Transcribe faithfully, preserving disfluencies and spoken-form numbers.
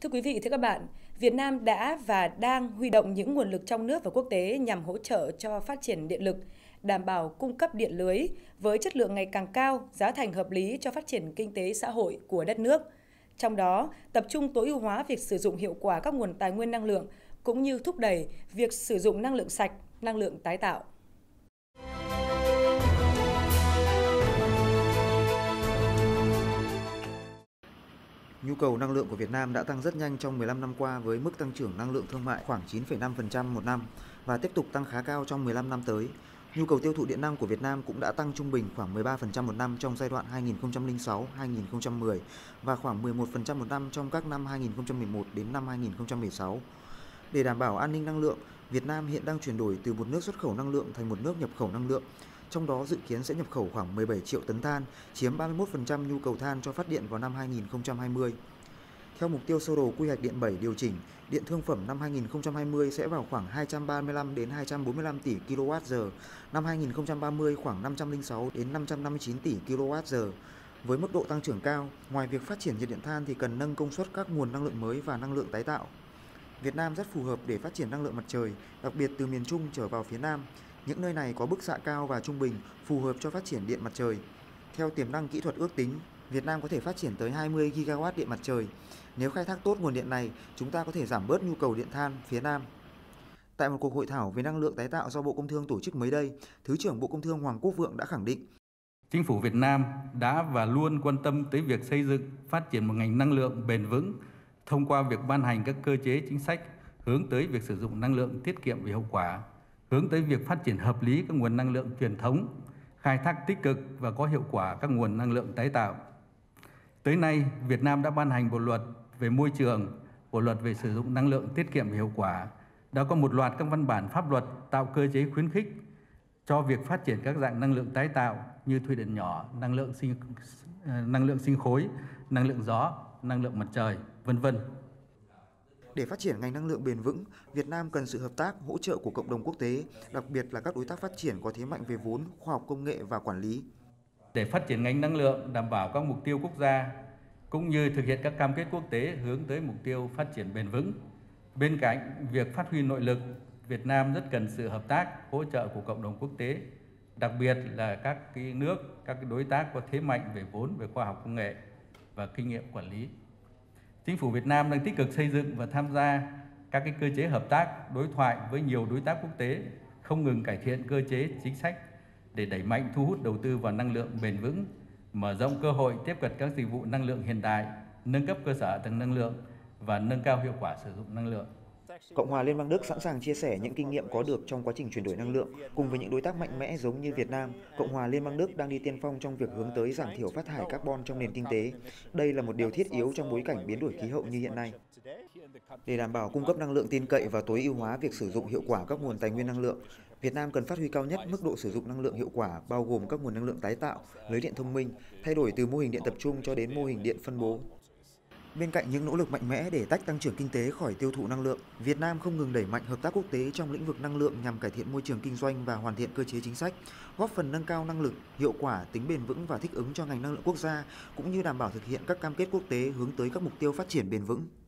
Thưa quý vị, thưa các bạn, Việt Nam đã và đang huy động những nguồn lực trong nước và quốc tế nhằm hỗ trợ cho phát triển điện lực, đảm bảo cung cấp điện lưới với chất lượng ngày càng cao, giá thành hợp lý cho phát triển kinh tế xã hội của đất nước. Trong đó, tập trung tối ưu hóa việc sử dụng hiệu quả các nguồn tài nguyên năng lượng, cũng như thúc đẩy việc sử dụng năng lượng sạch, năng lượng tái tạo. Nhu cầu năng lượng của Việt Nam đã tăng rất nhanh trong mười lăm năm qua với mức tăng trưởng năng lượng thương mại khoảng chín phẩy năm phần trăm một năm và tiếp tục tăng khá cao trong mười lăm năm tới. Nhu cầu tiêu thụ điện năng của Việt Nam cũng đã tăng trung bình khoảng mười ba phần trăm một năm trong giai đoạn hai nghìn không trăm lẻ sáu đến hai nghìn không trăm mười và khoảng mười một phần trăm một năm trong các năm hai nghìn không trăm mười một đến năm hai nghìn không trăm mười sáu. Để đảm bảo an ninh năng lượng, Việt Nam hiện đang chuyển đổi từ một nước xuất khẩu năng lượng thành một nước nhập khẩu năng lượng. Trong đó dự kiến sẽ nhập khẩu khoảng mười bảy triệu tấn than, chiếm ba mươi mốt phần trăm nhu cầu than cho phát điện vào năm hai nghìn không trăm hai mươi. Theo mục tiêu sơ đồ quy hoạch điện bảy điều chỉnh, điện thương phẩm năm hai nghìn không trăm hai mươi sẽ vào khoảng hai trăm ba mươi lăm đến hai trăm bốn mươi lăm tỷ ki lô oát giờ, năm hai nghìn không trăm ba mươi khoảng năm trăm lẻ sáu đến năm trăm năm mươi chín tỷ ki lô oát giờ. Với mức độ tăng trưởng cao, ngoài việc phát triển nhiệt điện than thì cần nâng công suất các nguồn năng lượng mới và năng lượng tái tạo. Việt Nam rất phù hợp để phát triển năng lượng mặt trời, đặc biệt từ miền Trung trở vào phía Nam. Những nơi này có bức xạ cao và trung bình, phù hợp cho phát triển điện mặt trời. Theo tiềm năng kỹ thuật ước tính, Việt Nam có thể phát triển tới hai mươi gi ga oát điện mặt trời. Nếu khai thác tốt nguồn điện này, chúng ta có thể giảm bớt nhu cầu điện than phía Nam. Tại một cuộc hội thảo về năng lượng tái tạo do Bộ Công Thương tổ chức mới đây, Thứ trưởng Bộ Công Thương Hoàng Quốc Vượng đã khẳng định Chính phủ Việt Nam đã và luôn quan tâm tới việc xây dựng, phát triển một ngành năng lượng bền vững thông qua việc ban hành các cơ chế chính sách hướng tới việc sử dụng năng lượng tiết kiệm và hiệu quả, hướng tới việc phát triển hợp lý các nguồn năng lượng truyền thống, khai thác tích cực và có hiệu quả các nguồn năng lượng tái tạo. Tới nay, Việt Nam đã ban hành bộ luật về môi trường, bộ luật về sử dụng năng lượng tiết kiệm và hiệu quả, đã có một loạt các văn bản pháp luật tạo cơ chế khuyến khích cho việc phát triển các dạng năng lượng tái tạo như thủy điện nhỏ, năng lượng sinh năng lượng sinh khối, năng lượng gió, năng lượng mặt trời, vân vân. Để phát triển ngành năng lượng bền vững, Việt Nam cần sự hợp tác, hỗ trợ của cộng đồng quốc tế, đặc biệt là các đối tác phát triển có thế mạnh về vốn, khoa học công nghệ và quản lý. Để phát triển ngành năng lượng đảm bảo các mục tiêu quốc gia cũng như thực hiện các cam kết quốc tế hướng tới mục tiêu phát triển bền vững. Bên cạnh việc phát huy nội lực, Việt Nam rất cần sự hợp tác, hỗ trợ của cộng đồng quốc tế, đặc biệt là các cái nước, các cái đối tác có thế mạnh về vốn, về khoa học công nghệ và kinh nghiệm quản lý. Chính phủ Việt Nam đang tích cực xây dựng và tham gia các cái cơ chế hợp tác, đối thoại với nhiều đối tác quốc tế, không ngừng cải thiện cơ chế chính sách để đẩy mạnh thu hút đầu tư vào năng lượng bền vững, mở rộng cơ hội tiếp cận các dịch vụ năng lượng hiện đại, nâng cấp cơ sở hạ tầng năng lượng và nâng cao hiệu quả sử dụng năng lượng. Cộng hòa Liên bang Đức sẵn sàng chia sẻ những kinh nghiệm có được trong quá trình chuyển đổi năng lượng. Cùng với những đối tác mạnh mẽ giống như Việt Nam, Cộng hòa Liên bang Đức đang đi tiên phong trong việc hướng tới giảm thiểu phát thải carbon trong nền kinh tế. Đây là một điều thiết yếu trong bối cảnh biến đổi khí hậu như hiện nay. Để đảm bảo cung cấp năng lượng tin cậy và tối ưu hóa việc sử dụng hiệu quả các nguồn tài nguyên năng lượng, Việt Nam cần phát huy cao nhất mức độ sử dụng năng lượng hiệu quả, bao gồm các nguồn năng lượng tái tạo, lưới điện thông minh, thay đổi từ mô hình điện tập trung cho đến mô hình điện phân bố. Bên cạnh những nỗ lực mạnh mẽ để tách tăng trưởng kinh tế khỏi tiêu thụ năng lượng, Việt Nam không ngừng đẩy mạnh hợp tác quốc tế trong lĩnh vực năng lượng nhằm cải thiện môi trường kinh doanh và hoàn thiện cơ chế chính sách, góp phần nâng cao năng lực, hiệu quả, tính bền vững và thích ứng cho ngành năng lượng quốc gia, cũng như đảm bảo thực hiện các cam kết quốc tế hướng tới các mục tiêu phát triển bền vững.